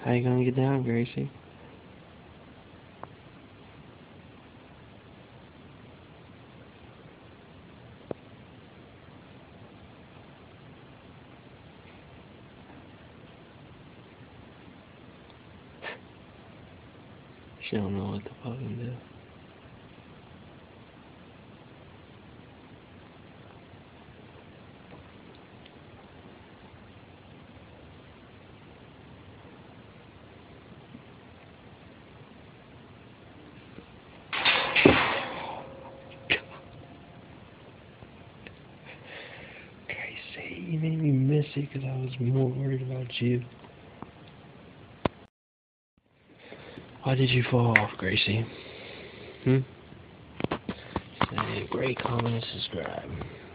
How you gonna get down, Gracie? She don't know what to fucking do. Gracie, you made me miss it because I was more worried about you. Why did you fall off, Gracie? Say, rate, comment, and subscribe.